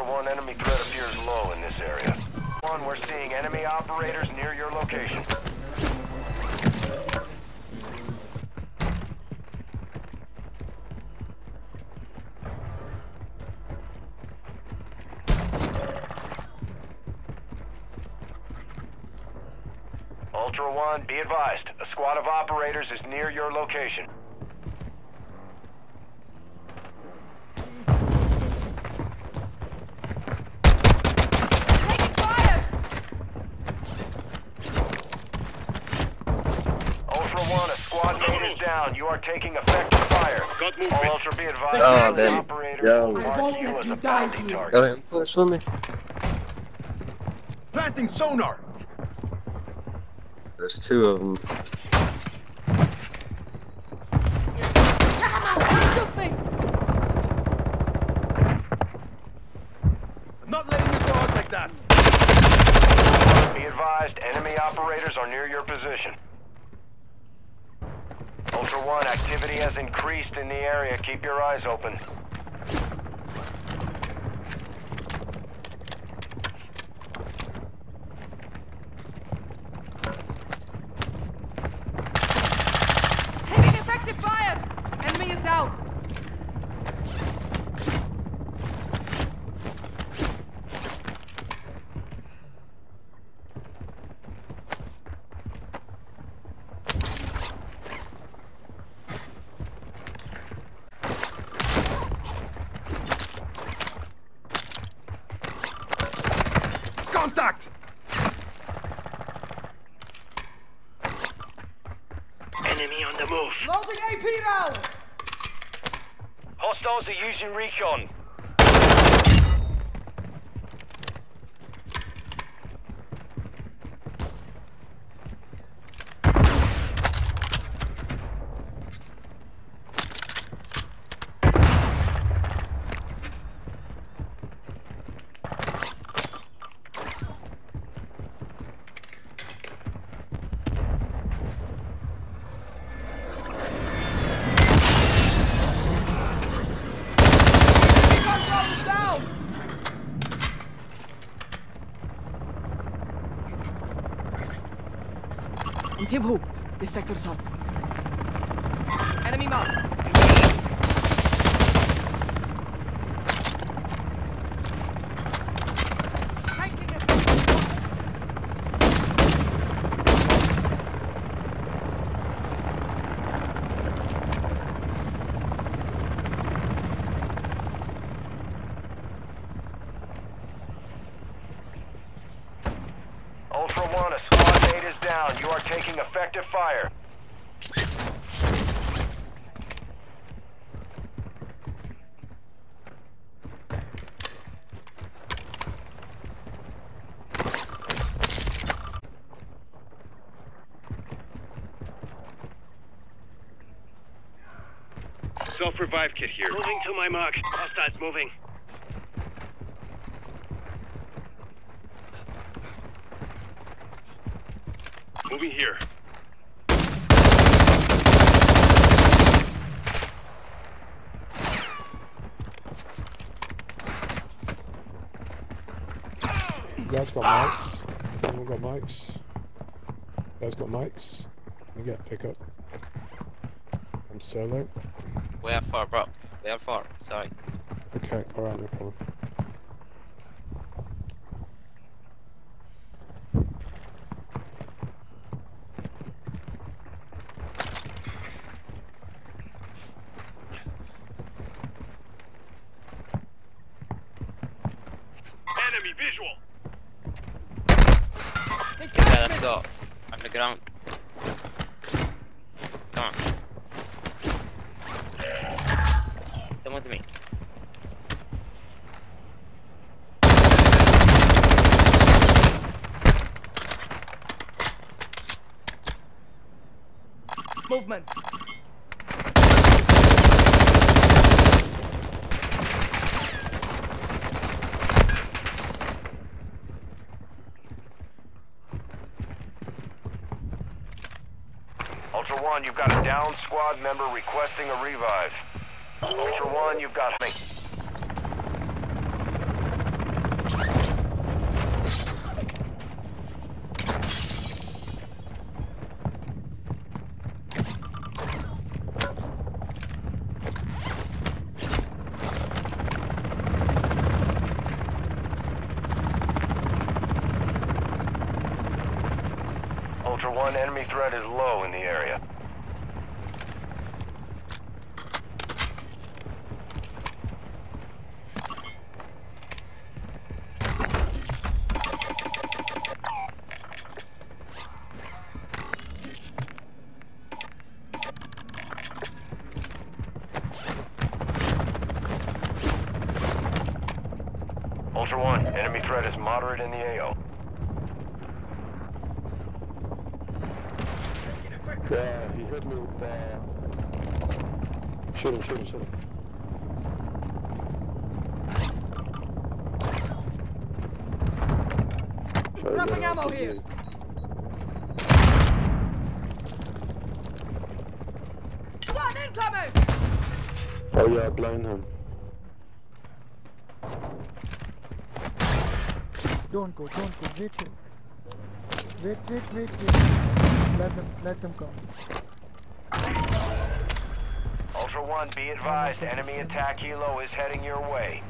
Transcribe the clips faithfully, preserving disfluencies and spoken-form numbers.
Ultra One, enemy threat appears low in this area. One, we're seeing enemy operators near your location. Ultra One, be advised. A squad of operators is near your location. Taking fire! Ultra One, a squad mate is down. You are taking effective fire. Got movement. All Ultra, be advised. Oh, enemy damn. operators Yo. will I mark won't you let as you a die bounty here. target. Go ahead, push with me. Planting sonar. There's two of them. Shoot me! I'm not letting you go out like that. Be advised, enemy operators are near your position. Ultra One, activity has increased in the area. Keep your eyes open. Taking effective fire! Enemy is down. Contact. Enemy on the move. Loading A P rounds! Hostiles are using recon. Recon is down! انتبهوا للسيكتور hot. Enemy mark. Ultra One, a squad mate is down. You are taking effective fire. Self-revive kit here. Moving to my mark. Hostiles moving. Moving here. You guys got mics? Anyone got mics? You guys got mics? You get pickup. I'm solo. We are far, bro. We are far. Sorry. Okay, alright, no problem. Enemy visual. Yeah, let's go. Underground. Come on. Come with me. Movement. Ultra One, you've got a down squad member requesting a revive. Ultra One, you've got me. Ultra One, enemy threat is low in the area. Ultra One, enemy threat is moderate in the A O. Yeah, he hit me with, uh... Shoot him, shoot him, shoot him. Try to Dropping get ammo R P G. here. One incoming! Oh yeah, blind him. Don't go, don't go, wait here. Wait, wait, wait, wait. Let them, let them come. Ultra One, be advised, enemy attack helo is heading your way.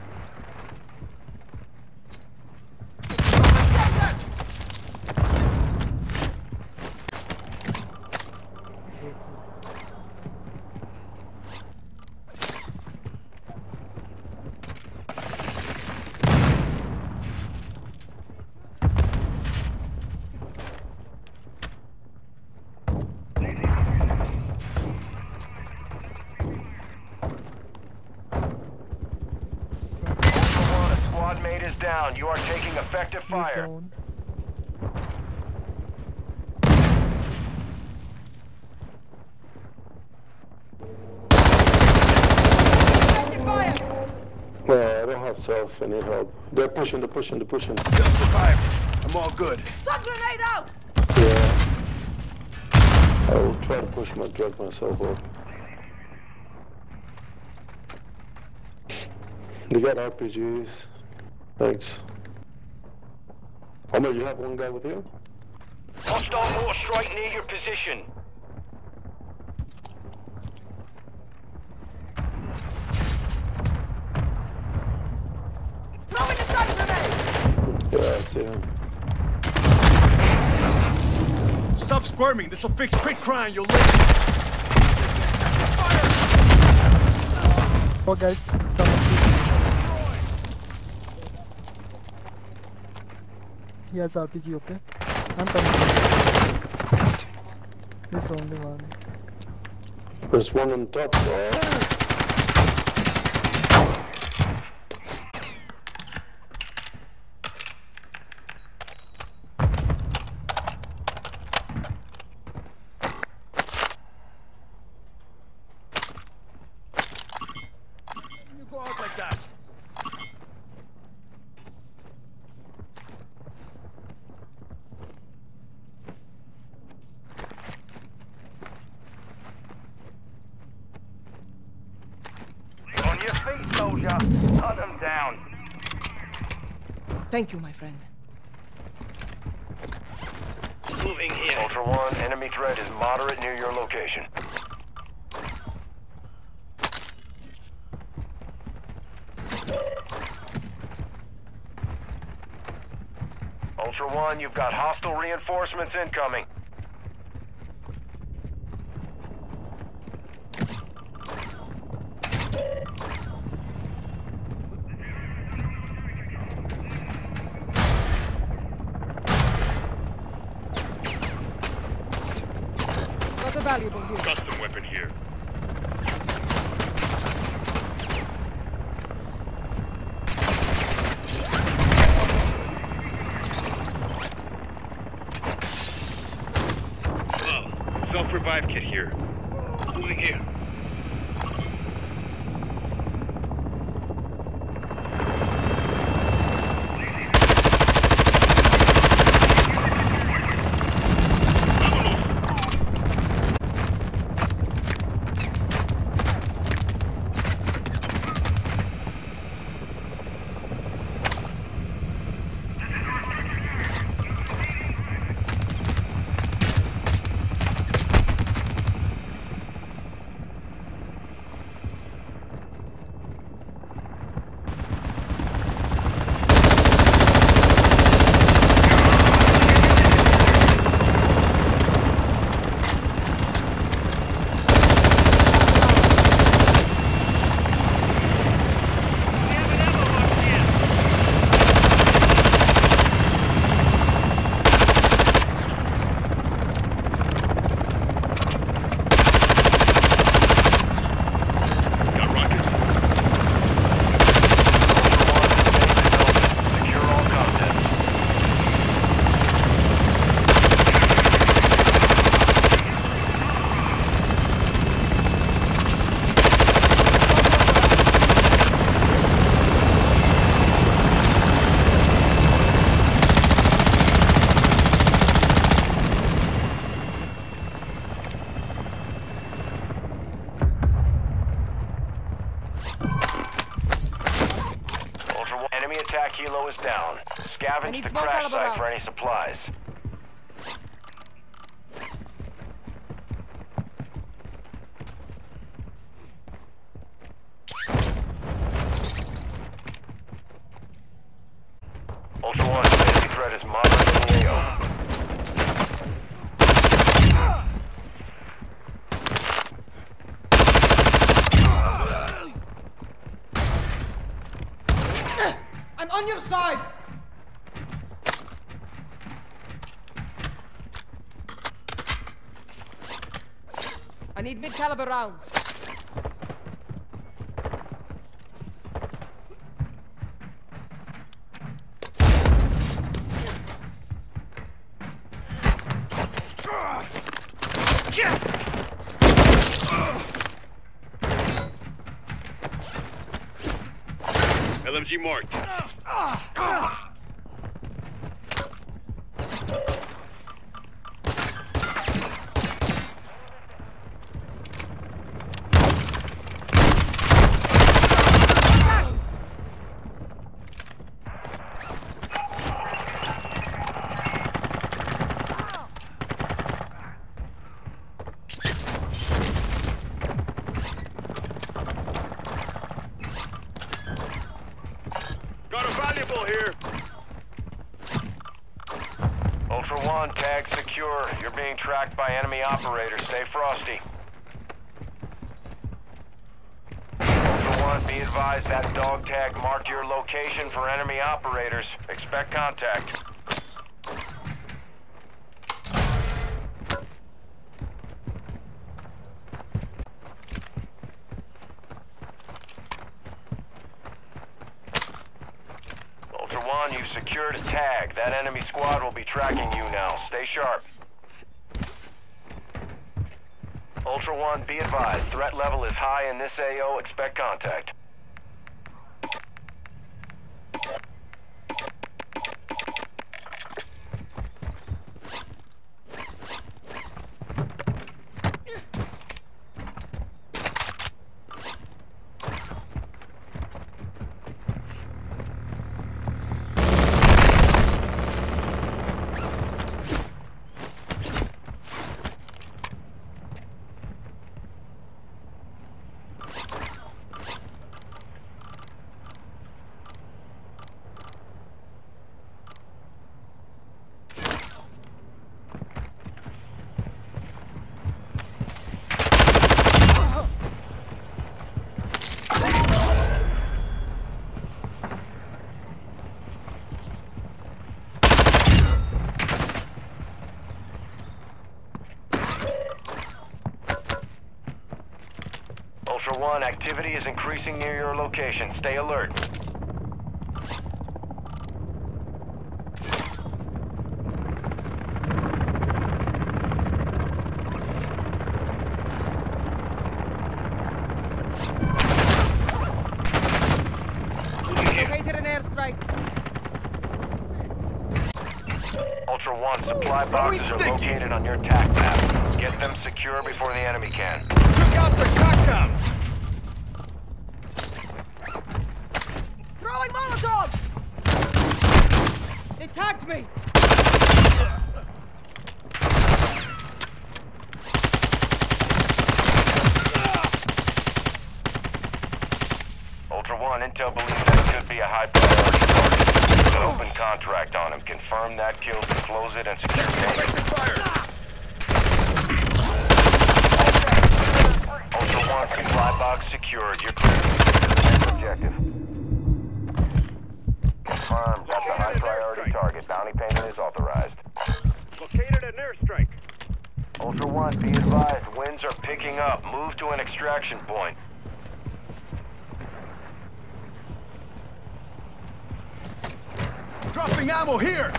Squad mate is down. You are taking effective fire. Zone. Effective fire! Well, I don't have self, I need help. They're pushing, they're pushing, they're pushing. Self-revived. I'm all good. Stun grenade out! Yeah. I will try to push my drug myself up. They got R P Gs. Thanks. Omar, you have one guy with you? Hostile mortar strike near your position. Throwing a stun grenade! Yeah, I see him. Stop squirming. This will fix quick crying. You'll live. Oh guys, someone. He has R P G, okay? I'm coming. There's only one. There's one on top. Oh. You go out like that. On your feet, soldier. Hunt them down. Thank you, my friend. Moving here. Ultra One, enemy threat is moderate near your location. Ultra One, you've got hostile reinforcements incoming. Got a valuable here. Custom weapon here. Oh, self-revive kit here. Moving here. Ultra One, enemy attack helo is down. I Scavenge need the small crash caliber site for rounds. any supplies. Ultra One, enemy threat is moderate in the A O. I'm on your side! I need mid-caliber rounds. L M G marked. Got a valuable here. Ultra One, tag secure. You're being tracked by enemy operators. Stay frosty. Ultra One, be advised that dog tag marked your location for enemy operators. Expect contact. Ultra One, you've secured a tag. That enemy squad will be tracking you now. Stay sharp. Ultra One, be advised. Threat level is high in this A O. Expect contact. Ultra One, activity is increasing near your location. Stay alert. Located an airstrike. Ultra One, supply boxes are located on your tac map. Get them secure before the enemy can. Took out the cockdown. Throwing Molotov! They tagged me! Ultra One, intel believes that could be a high priority target. There's an open contract on him. Confirm that kill, close it, and secure payment. Ultra One, supply box secured. You're clear to the next objective. Confirmed. That's a high priority target. Bounty payment is authorized. Located an airstrike. Ultra One, be advised. Winds are picking up. Move to an extraction point. Dropping ammo here.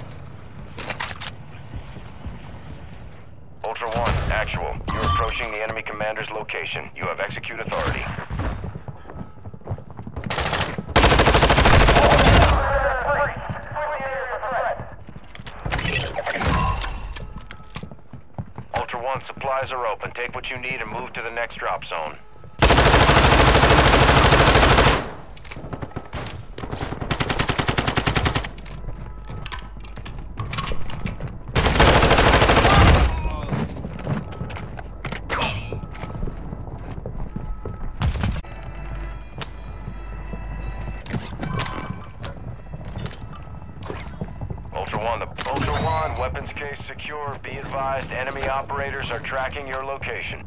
Ultra One, actual. You're approaching the enemy commander's location. You have execute authority. Ultra One, supplies are open. Take what you need and move to the next drop zone. One, the Ultra One, weapons case secure. Be advised, enemy operators are tracking your location.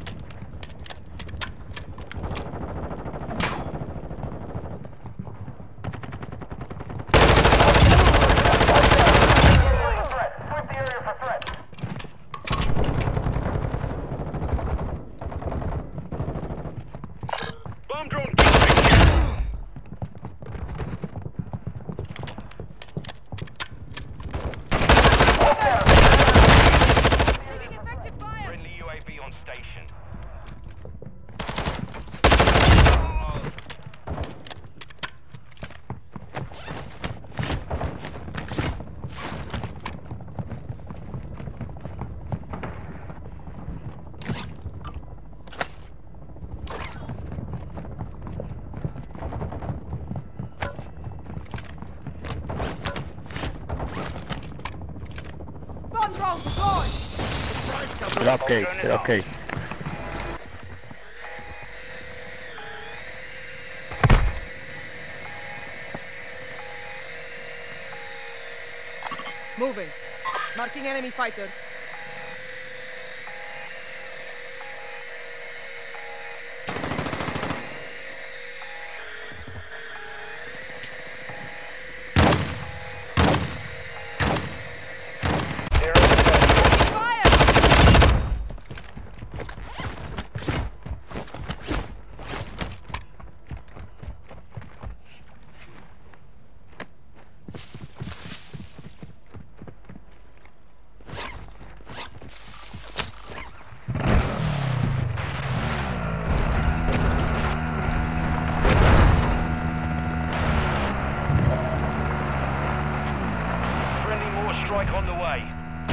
Bomb drone coming here. Taking effective fire. Friendly U A V on station. Bomb drone deployed. Get up, case. Get up, case. Moving. Marking enemy fighter. Fire! Friendly more strike on the way.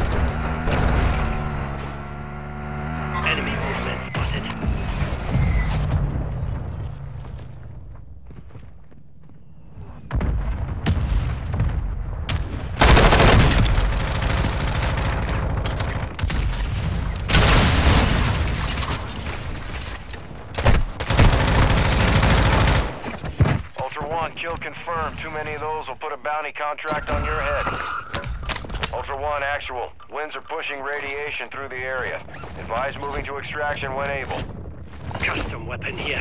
Enemy movement spotted. Ultra One, kill confirmed. Too many of those will put a bounty contract on your head. Ultra One, actual. Winds are pushing radiation through the area. Advise moving to extraction when able. Custom weapon here.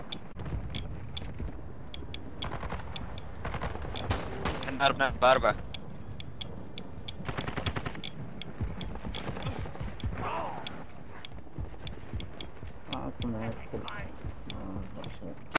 Barba, barba.